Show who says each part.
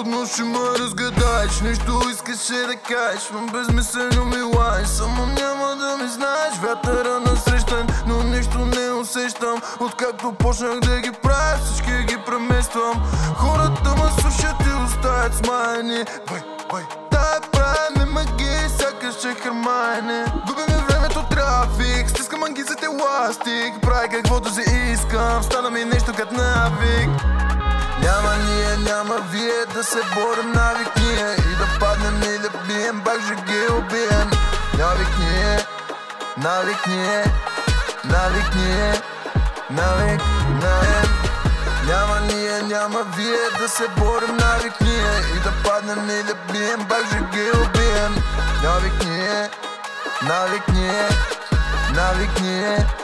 Speaker 1: трудно ще ме разгадаеш. Нещо искаше да кажеш, но безмислено ми лаеш. Само няма да ми знаеш, вятъра насрещан, но нищо не усещам. Откакто почнах да ги правя, всички ги премествам. Хората ме слушат и оставят смаяни. Тая правиме магия, сякаш че Хермайоне. Губиме времето, трафик, стискам ангизите ластик. Прави каквото си искам, стана ми нещо като навик. Няма ние, няма вие, да се борим навик ние. И да паднем и да бием, пак ще ги убием. Навик ние, навик ние, навик ние, навик, навик. Няма ние, няма вие, да се борим навик ние. И да паднем и да бием, пак ще ги убием. Навик ние, навик ние, навик ние.